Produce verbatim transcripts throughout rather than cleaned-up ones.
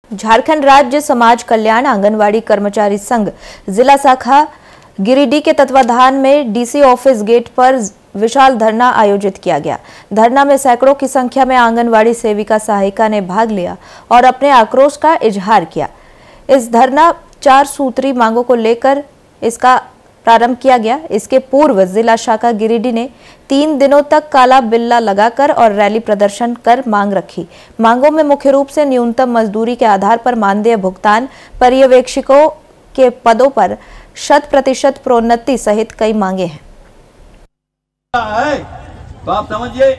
झारखंड राज्य समाज कल्याण आंगनवाड़ी कर्मचारी संघ जिला शाखा गिरिडीह के तत्वाधान में डीसी ऑफिस गेट पर विशाल धरना आयोजित किया गया। धरना में सैकड़ों की संख्या में आंगनवाड़ी सेविका सहायिका ने भाग लिया और अपने आक्रोश का इजहार किया। इस धरना चार सूत्री मांगों को लेकर इसका प्रारंभ किया गया। इसके पूर्व जिला शाखा गिरिडीह ने तीन दिनों तक काला बिल्ला लगाकर और रैली प्रदर्शन कर मांग रखी। मांगों में मुख्य रूप से न्यूनतम मजदूरी के आधार पर मानदेय भुगतान, पर्यवेक्षकों के पदों पर शत प्रतिशत प्रोन्नति सहित कई मांगे हैं। बाप समझिए,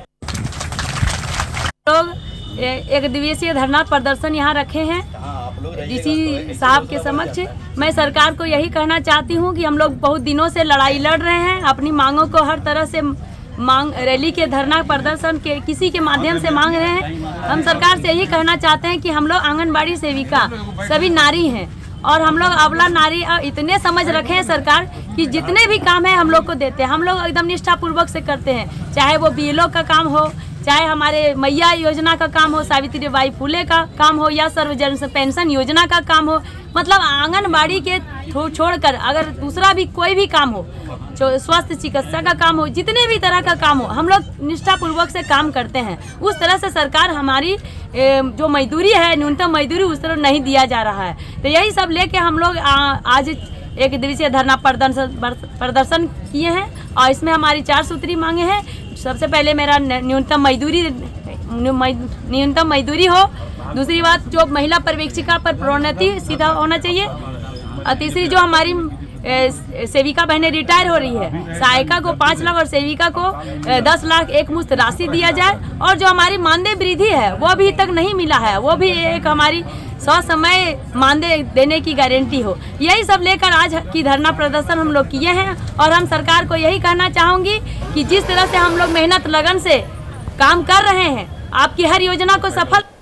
लोग एक दिवसीय धरना प्रदर्शन यहाँ रखे हैं डीसी साहब के समक्ष। मैं सरकार को यही कहना चाहती हूँ कि हम लोग बहुत दिनों से लड़ाई लड़ रहे हैं, अपनी मांगों को हर तरह से मांग रैली के धरना प्रदर्शन के किसी के माध्यम से मांग रहे हैं। हम सरकार से यही कहना चाहते हैं कि हम लोग आंगनबाड़ी सेविका सभी नारी हैं और हम लोग अबला नारी इतने समझ रखे हैं सरकार कि जितने भी काम है हम लोग को देते हैं। हम लोग एकदम निष्ठापूर्वक से करते हैं, चाहे वो बीएलओ का काम हो, चाहे हमारे मैया योजना का काम हो, सावित्री बाई फुले का काम हो या सर्वजन पेंशन योजना का काम हो। मतलब आंगनबाड़ी के छोड़कर अगर दूसरा भी कोई भी काम हो, स्वास्थ्य चिकित्सा का काम हो, जितने भी तरह का काम हो, हम लोग निष्ठापूर्वक से काम करते हैं। उस तरह से सरकार हमारी जो मजदूरी है, न्यूनतम मजदूरी उस तरह नहीं दिया जा रहा है। तो यही सब लेके हम लोग आज एक दिवसीय धरना प्रदर्शन प्रदर्शन किए हैं और इसमें हमारी चार सूत्री मांगे हैं। सबसे पहले मेरा न्यूनतम मजदूरी न्यूनतम मजदूरी हो, दूसरी बात जो महिला पर्यवेक्षिका पर प्रोन्नति सीधा होना चाहिए, और तीसरी जो हमारी सेविका बहनें रिटायर हो रही है, सहायिका को पाँच लाख और सेविका को दस लाख एक मुश्त राशि दिया जाए। और जो हमारी मानदेय वृद्धि है वो अभी तक नहीं मिला है, वो भी एक हमारी सौ समय मानदेय देने की गारंटी हो। यही सब लेकर आज की धरना प्रदर्शन हम लोग किए हैं और हम सरकार को यही कहना चाहूँगी कि जिस तरह से हम लोग मेहनत लगन से काम कर रहे हैं, आपकी हर योजना को सफल